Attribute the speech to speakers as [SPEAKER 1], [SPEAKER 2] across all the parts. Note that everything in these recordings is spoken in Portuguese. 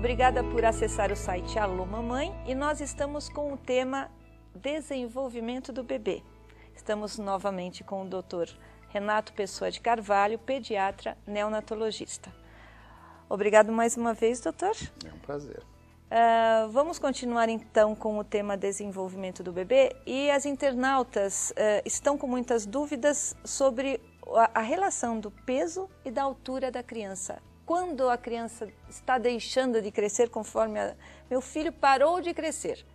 [SPEAKER 1] Obrigada por acessar o site Alô Mamãe e nós estamos com o tema Desenvolvimento do Bebê. Estamos novamente com o Dr. Renato Pessoa de Carvalho, pediatra neonatologista. Obrigado mais uma vez, doutor.
[SPEAKER 2] É um prazer.
[SPEAKER 1] Vamos continuar então com o tema desenvolvimento do bebê e as internautas estão com muitas dúvidas sobre a relação do peso e da altura da criança. Quando a criança está deixando de crescer conforme meu filho parou de crescer,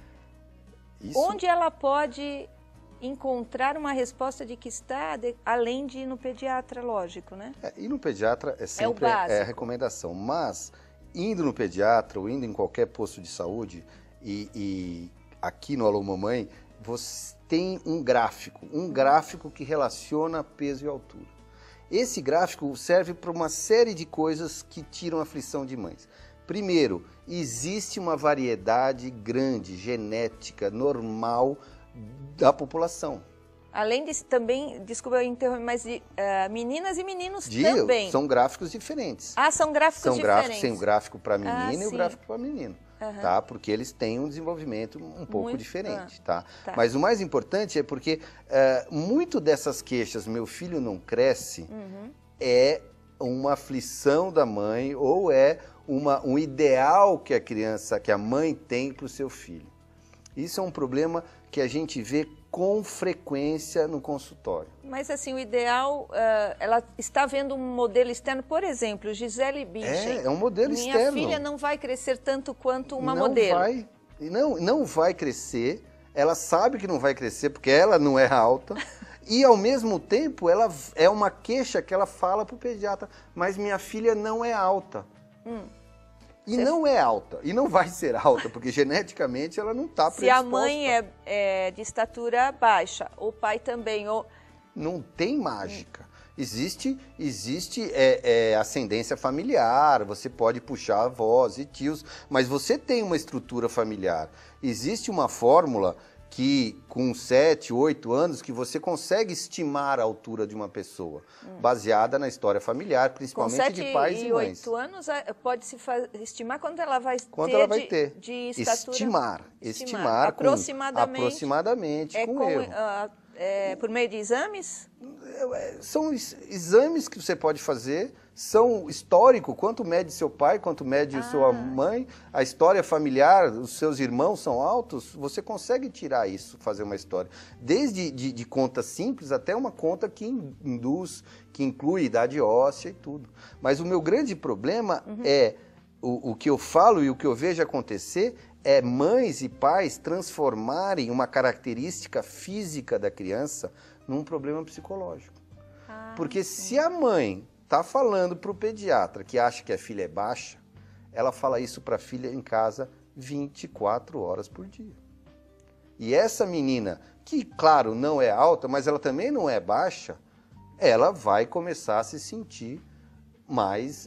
[SPEAKER 1] onde ela pode encontrar uma resposta de que está além de ir no pediatra, lógico, né?
[SPEAKER 2] Ir no pediatra é sempre
[SPEAKER 1] a
[SPEAKER 2] recomendação, mas indo no pediatra ou indo em qualquer posto de saúde e aqui no Alô Mamãe, você tem um gráfico que relaciona peso e altura. Esse gráfico serve para uma série de coisas que tiram a aflição de mães. Primeiro, existe uma variedade grande, genética, normal da população.
[SPEAKER 1] Além de também, desculpa eu interromper, mas de meninas e meninos também.
[SPEAKER 2] São gráficos diferentes.
[SPEAKER 1] São gráficos diferentes.
[SPEAKER 2] Tem o gráfico para menina e o gráfico para menino. Tá? Porque eles têm um desenvolvimento um pouco diferente, tá? Mas o mais importante é porque muito dessas queixas, meu filho não cresce, é uma aflição da mãe ou é um ideal que a mãe tem para o seu filho. Isso é um problema que a gente vê com frequência no consultório.
[SPEAKER 1] Mas assim, o ideal, ela está vendo um modelo externo, por exemplo, Gisele Bündchen.
[SPEAKER 2] É um modelo externo.
[SPEAKER 1] Minha filha não vai crescer tanto quanto uma modelo.
[SPEAKER 2] Não vai crescer, ela sabe que não vai crescer porque ela não é alta e ao mesmo tempo ela é uma queixa que ela fala para o pediatra, mas minha filha não é alta. E não é alta, e não vai ser alta, porque geneticamente ela não está predisposta.
[SPEAKER 1] Se a mãe é de estatura baixa, o pai também,
[SPEAKER 2] Não tem mágica. Existe ascendência familiar, você pode puxar avós e tios, mas você tem uma estrutura familiar. Existe uma fórmula que com 7, 8 anos que você consegue estimar a altura de uma pessoa, baseada na história familiar, principalmente de pais e mães.
[SPEAKER 1] Com 7 e 8 anos pode-se estimar quanto ela vai ter de estatura?
[SPEAKER 2] Estimar aproximadamente com erro.
[SPEAKER 1] Por meio de exames?
[SPEAKER 2] São exames que você pode fazer, são histórico, quanto mede seu pai, quanto mede sua mãe, a história familiar, os seus irmãos são altos, você consegue tirar isso, fazer uma história. Desde de conta simples até uma conta que que inclui idade óssea e tudo. Mas o meu grande problema é, o que eu falo e o que eu vejo acontecer é mães e pais transformarem uma característica física da criança num problema psicológico. Porque se a mãe está falando para o pediatra que acha que a filha é baixa, ela fala isso para a filha em casa 24 horas por dia. E essa menina, que claro não é alta, mas ela também não é baixa, ela vai começar a se sentir mais...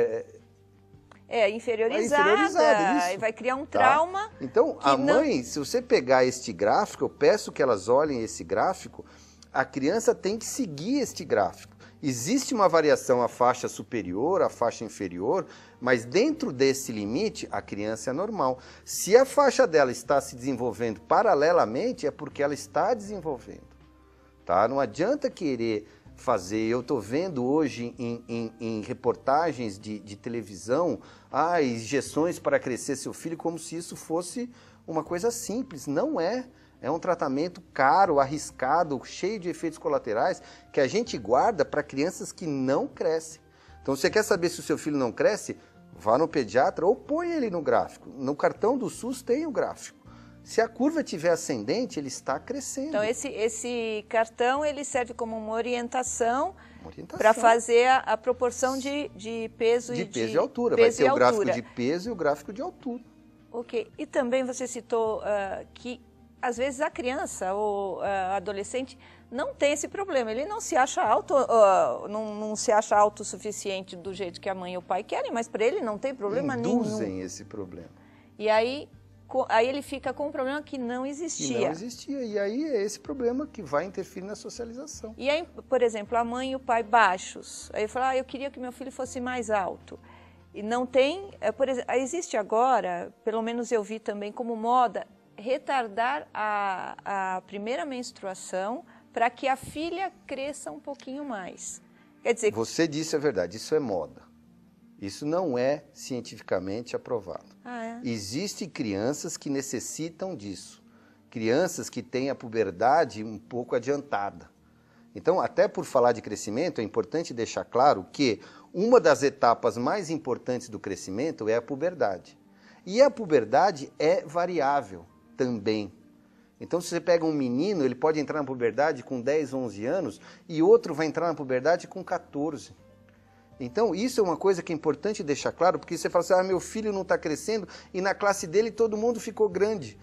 [SPEAKER 1] inferiorizada, e vai criar um trauma.
[SPEAKER 2] Então, a mãe, se você pegar este gráfico, eu peço que elas olhem esse gráfico, a criança tem que seguir este gráfico. Existe uma variação à faixa superior, à faixa inferior, mas dentro desse limite, a criança é normal. Se a faixa dela está se desenvolvendo paralelamente, é porque ela está desenvolvendo. Tá? Não adianta querer fazer, eu estou vendo hoje em reportagens de televisão, injeções para crescer seu filho, como se isso fosse uma coisa simples. Não é. É um tratamento caro, arriscado, cheio de efeitos colaterais, que a gente guarda para crianças que não crescem. Então, você quer saber se o seu filho não cresce? Vá no pediatra ou põe ele no gráfico. No cartão do SUS tem o gráfico. Se a curva estiver ascendente, ele está crescendo.
[SPEAKER 1] Então, esse cartão ele serve como uma orientação para fazer a proporção de peso e
[SPEAKER 2] peso e altura. Vai ter o gráfico de peso e o gráfico de altura.
[SPEAKER 1] Ok. E também você citou que, às vezes, a criança ou adolescente não tem esse problema. Ele não se acha não se acha autossuficiente do jeito que a mãe e o pai querem, mas para ele não tem problema nenhum.
[SPEAKER 2] Induzem esse problema.
[SPEAKER 1] E aí ele fica com um problema que não existia.
[SPEAKER 2] Que não existia. E aí é esse problema que vai interferir na socialização.
[SPEAKER 1] E aí, por exemplo, a mãe e o pai baixos. Aí eu falo, eu queria que meu filho fosse mais alto. E não tem, por exemplo, existe agora, pelo menos eu vi também como moda, retardar a primeira menstruação para que a filha cresça um pouquinho mais. Quer dizer...
[SPEAKER 2] Você disse a verdade, isso é moda. Isso não é cientificamente aprovado. Existem crianças que necessitam disso. Crianças que têm a puberdade um pouco adiantada. Então, até por falar de crescimento, é importante deixar claro que uma das etapas mais importantes do crescimento é a puberdade. E a puberdade é variável também. Então, se você pega um menino, ele pode entrar na puberdade com 10, 11 anos e outro vai entrar na puberdade com 14. Então, isso é uma coisa que é importante deixar claro, porque você fala assim, meu filho não está crescendo e na classe dele todo mundo ficou grande.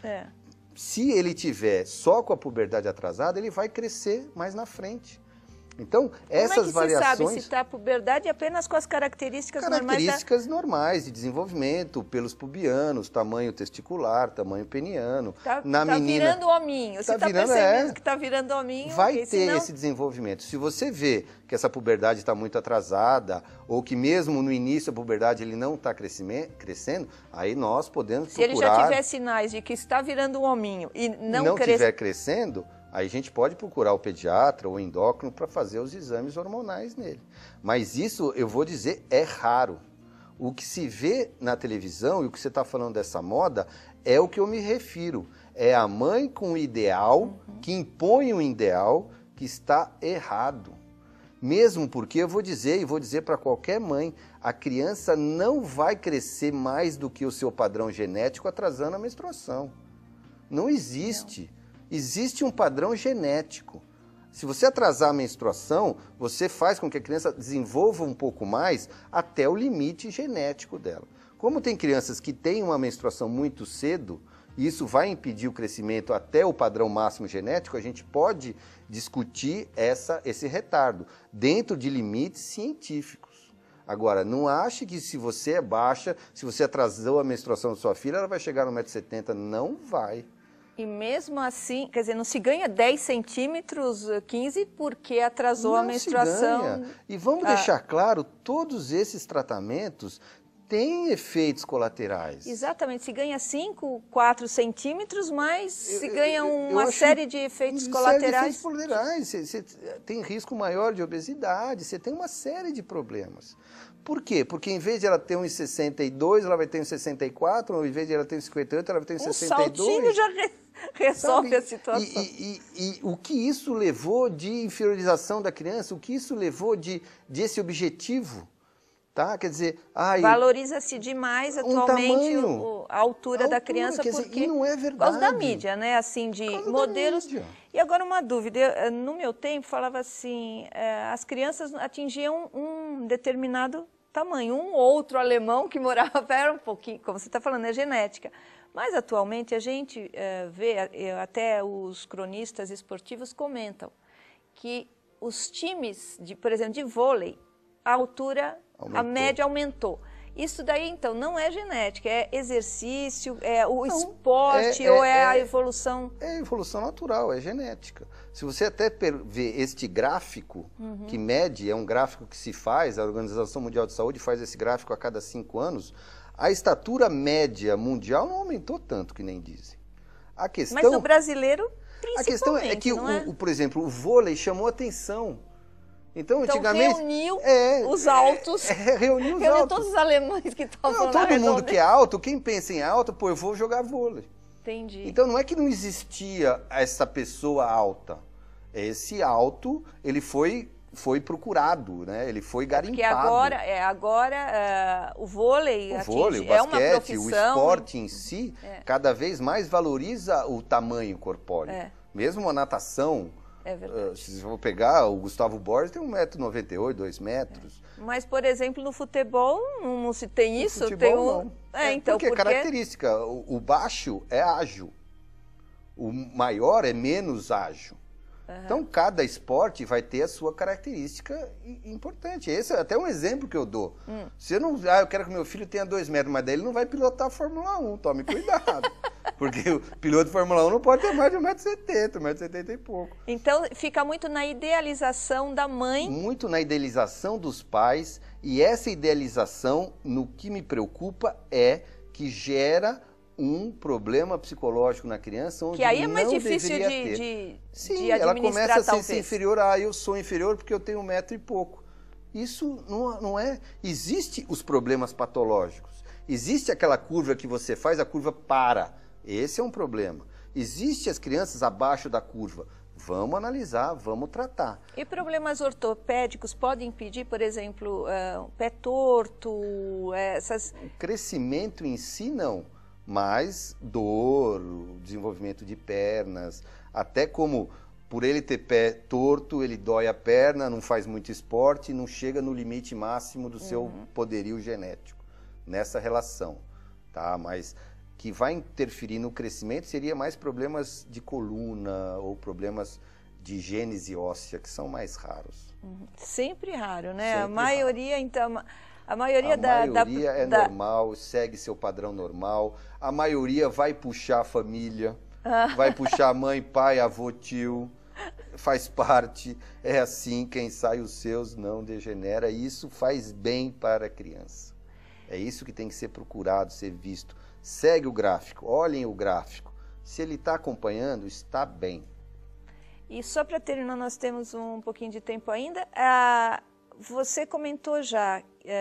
[SPEAKER 2] Se ele tiver só com a puberdade atrasada, ele vai crescer mais na frente. Então, essas variações...
[SPEAKER 1] Como é que se sabe se está a puberdade apenas com as características normais?
[SPEAKER 2] Características normais de desenvolvimento, pelos pubianos, tamanho testicular, tamanho peniano. Na menina,
[SPEAKER 1] virando hominho. Você está percebendo que está virando hominho?
[SPEAKER 2] Vai ter esse desenvolvimento. Se você vê que essa puberdade está muito atrasada, ou que mesmo no início da puberdade ele não está crescendo, aí nós podemos procurar...
[SPEAKER 1] Se ele já tiver sinais de que está virando um hominho e não
[SPEAKER 2] estiver crescendo... Aí a gente pode procurar o pediatra ou o endócrino para fazer os exames hormonais nele. Mas isso, eu vou dizer, é raro. O que se vê na televisão e o que você está falando dessa moda é o que eu me refiro. É a mãe com o ideal, que impõe um ideal que está errado. Mesmo porque eu vou dizer, e vou dizer para qualquer mãe, a criança não vai crescer mais do que o seu padrão genético atrasando a menstruação. Não existe. Existe um padrão genético. Se você atrasar a menstruação, você faz com que a criança desenvolva um pouco mais até o limite genético dela. Como tem crianças que têm uma menstruação muito cedo, e isso vai impedir o crescimento até o padrão máximo genético, a gente pode discutir esse retardo, dentro de limites científicos. Agora, não ache que se você é baixa, se você atrasou a menstruação da sua filha, ela vai chegar no 1,70 m. Não vai.
[SPEAKER 1] E mesmo assim, quer dizer, não se ganha 10 centímetros, 15, porque atrasou a menstruação.
[SPEAKER 2] Se ganha. E vamos deixar claro, todos esses tratamentos têm efeitos colaterais.
[SPEAKER 1] Exatamente, se ganha 5, 4 centímetros, mas se ganha uma série de efeitos colaterais.
[SPEAKER 2] Você tem risco maior de obesidade, você tem uma série de problemas. Por quê? Porque em vez de ela ter 1,62, ela vai ter 1,64, ou em vez de ela ter 1,58, ela vai ter 1,62. Um
[SPEAKER 1] saltinho já resolve a situação.
[SPEAKER 2] E o que isso levou de inferiorização da criança, o que isso levou desse objetivo, tá? Quer dizer...
[SPEAKER 1] valoriza-se demais atualmente a altura da criança, porque...
[SPEAKER 2] E não é verdade.
[SPEAKER 1] Por causa da mídia, né? Assim, de modelos... E agora uma dúvida, no meu tempo falava assim, as crianças atingiam um determinado tamanho, um outro alemão que morava, era um pouquinho, como você está falando, é genética. Mas atualmente a gente vê, até os cronistas esportivos comentam, que os times, por exemplo, de vôlei, a altura, a média aumentou. Isso daí, então, não é genética, é exercício, é o esporte ou é a evolução?
[SPEAKER 2] É a evolução natural, é genética. Se você até ver este gráfico que mede, é um gráfico que se faz, a Organização Mundial de Saúde faz esse gráfico a cada 5 anos, a estatura média mundial não aumentou tanto que nem dizem.
[SPEAKER 1] Mas no brasileiro, principalmente,
[SPEAKER 2] a questão é que, por exemplo, o vôlei chamou atenção. Então, antigamente...
[SPEAKER 1] reuniu os altos.
[SPEAKER 2] Reuniu os altos.
[SPEAKER 1] Todos os alemães que estavam lá.
[SPEAKER 2] Todo mundo que é alto, quem pensa em alto, eu vou jogar vôlei.
[SPEAKER 1] Entendi.
[SPEAKER 2] Então, não é que não existia essa pessoa alta. Esse alto, ele foi procurado, né? Ele foi garimpado.
[SPEAKER 1] Porque agora o vôlei,
[SPEAKER 2] o basquete,
[SPEAKER 1] é uma profissão.
[SPEAKER 2] O esporte em si, cada vez mais valoriza o tamanho corpóreo. Mesmo a natação...
[SPEAKER 1] É verdade.
[SPEAKER 2] Se eu vou pegar, o Gustavo Borges tem 1,98 m, 2 metros.
[SPEAKER 1] Mas, por exemplo, no futebol não se tem isso?
[SPEAKER 2] No futebol, não.
[SPEAKER 1] Então,
[SPEAKER 2] porque é característica. O baixo é ágil. O maior é menos ágil. Então, cada esporte vai ter a sua característica importante. Esse é até um exemplo que eu dou. Se eu não... eu quero que meu filho tenha 2 metros, mas daí ele não vai pilotar a Fórmula 1. Tome cuidado. Porque o piloto de Fórmula 1 não pode ter mais de 1,70m, 1,70m e pouco.
[SPEAKER 1] Então, fica muito na idealização da mãe.
[SPEAKER 2] Muito na idealização dos pais, e essa idealização, no que me preocupa, é que gera um problema psicológico na criança, onde
[SPEAKER 1] que aí é mais
[SPEAKER 2] não
[SPEAKER 1] difícil
[SPEAKER 2] deveria ter.
[SPEAKER 1] Sim,
[SPEAKER 2] ela começa a
[SPEAKER 1] talvez.
[SPEAKER 2] ser inferior. Ah, eu sou inferior porque eu tenho 1,00 m e pouco. Isso não é... Existem os problemas patológicos. Existe aquela curva que você faz, a curva para. Esse é um problema. Existem as crianças abaixo da curva. Vamos analisar, vamos tratar.
[SPEAKER 1] E problemas ortopédicos podem impedir, por exemplo, pé torto, essas...
[SPEAKER 2] O crescimento em si, não. Mas dor, o desenvolvimento de pernas, até como por ele ter pé torto, ele dói a perna, não faz muito esporte, não chega no limite máximo do seu poderio genético, nessa relação, tá? Mas que vai interferir no crescimento seria mais problemas de coluna ou problemas de gênese óssea, que são mais raros.
[SPEAKER 1] Sempre raro, né?
[SPEAKER 2] Sempre
[SPEAKER 1] a maioria,
[SPEAKER 2] raro.
[SPEAKER 1] Então... A maioria
[SPEAKER 2] é normal, segue seu padrão normal. A maioria vai puxar a família, vai puxar mãe, pai, avô, tio. Faz parte, é assim, quem sai os seus não degenera. E isso faz bem para a criança. É isso que tem que ser procurado, ser visto. Segue o gráfico, olhem o gráfico. Se ele está acompanhando, está bem.
[SPEAKER 1] E só para terminar, nós temos um pouquinho de tempo ainda. Você comentou já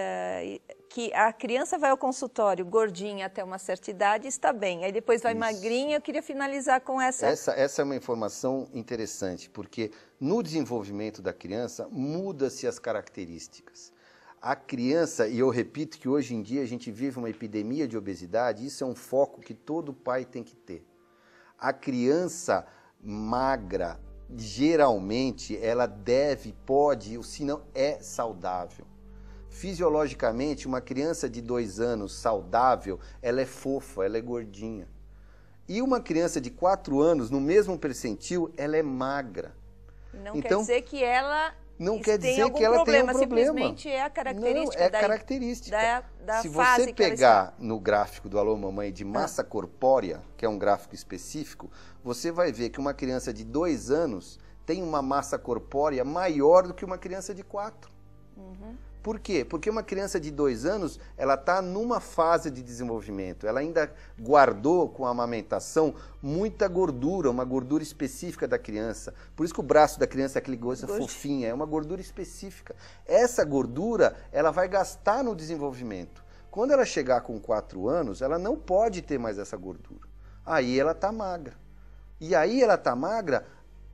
[SPEAKER 1] que a criança vai ao consultório gordinha até uma certa idade e está bem. Aí depois vai magrinha. Eu queria finalizar com essa...
[SPEAKER 2] Essa é uma informação interessante, porque no desenvolvimento da criança muda-se as características. A criança, e eu repito que hoje em dia a gente vive uma epidemia de obesidade, isso é um foco que todo pai tem que ter. A criança magra, geralmente, ela pode, ou se não, é saudável. Fisiologicamente, uma criança de 2 anos saudável, ela é fofa, ela é gordinha. E uma criança de 4 anos, no mesmo percentil, ela é magra.
[SPEAKER 1] Não quer dizer que ela
[SPEAKER 2] não quer dizer que ela tem um problema.
[SPEAKER 1] Simplesmente é a característica.
[SPEAKER 2] Não, é característica.
[SPEAKER 1] Da
[SPEAKER 2] Se
[SPEAKER 1] fase
[SPEAKER 2] você
[SPEAKER 1] que
[SPEAKER 2] pegar no gráfico do Alô Mamãe de massa corpórea, que é um gráfico específico, você vai ver que uma criança de 2 anos tem uma massa corpórea maior do que uma criança de 4. Por quê? Porque uma criança de 2 anos, ela está numa fase de desenvolvimento. Ela ainda guardou com a amamentação muita gordura, uma gordura específica da criança. Por isso que o braço da criança é aquele coisa fofinha, é uma gordura específica. Essa gordura, ela vai gastar no desenvolvimento. Quando ela chegar com 4 anos, ela não pode ter mais essa gordura. Aí ela está magra. E aí ela está magra...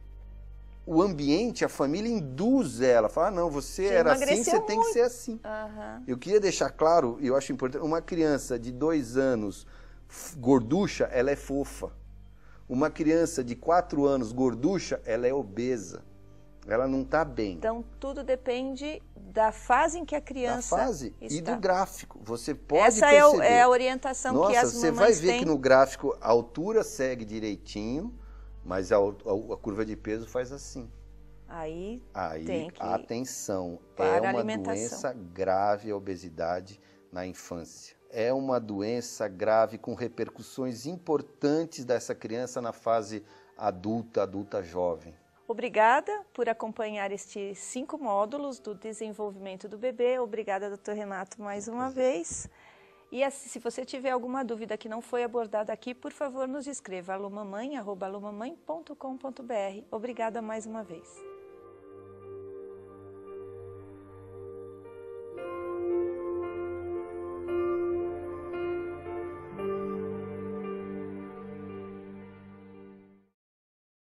[SPEAKER 2] O ambiente, a família induz ela, fala, não, você era assim, você tem que ser assim. Eu queria deixar claro, e eu acho importante, uma criança de 2 anos gorducha, ela é fofa. Uma criança de 4 anos gorducha, ela é obesa. Ela não está bem.
[SPEAKER 1] Então, tudo depende da fase em que a criança
[SPEAKER 2] da fase
[SPEAKER 1] está.
[SPEAKER 2] E do gráfico. Você pode
[SPEAKER 1] Essa
[SPEAKER 2] perceber.
[SPEAKER 1] é a orientação que as mamães têm.
[SPEAKER 2] Você vai ver que no gráfico a altura segue direitinho, mas a curva de peso faz assim.
[SPEAKER 1] Aí
[SPEAKER 2] tem que... Atenção,
[SPEAKER 1] é
[SPEAKER 2] uma doença grave a obesidade na infância. É uma doença grave com repercussões importantes dessa criança na fase adulta jovem.
[SPEAKER 1] Obrigada por acompanhar estes 5 módulos do desenvolvimento do bebê. Obrigada, Dr. Renato, mais uma vez. E se você tiver alguma dúvida que não foi abordada aqui, por favor, nos escreva alomamãe@alomamãe.com.br. Obrigada mais uma vez.